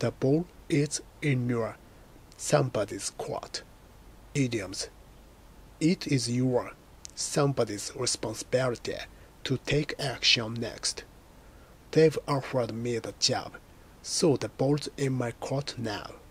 The ball is in your somebody's court. Idioms. It is your somebody's responsibility to take action next. They've offered me the job, so the ball's in my court now.